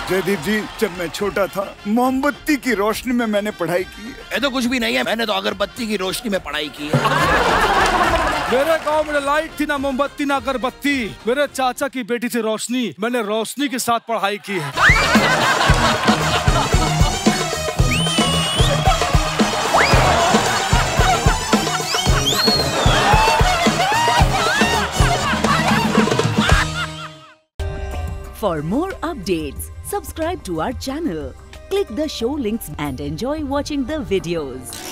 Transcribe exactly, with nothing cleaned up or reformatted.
जयदीप जी, जब मैं छोटा था मोमबत्ती की रोशनी में मैंने पढ़ाई की है। ये तो कुछ भी नहीं है, मैंने तो अगरबत्ती की रोशनी में पढ़ाई की है। मेरे गांव में लाइट थी ना मोमबत्ती ना अगरबत्ती, मेरे चाचा की बेटी थी रोशनी, मैंने रोशनी के साथ पढ़ाई की है। For more updates, subscribe to our channel, click the show links and enjoy watching the videos.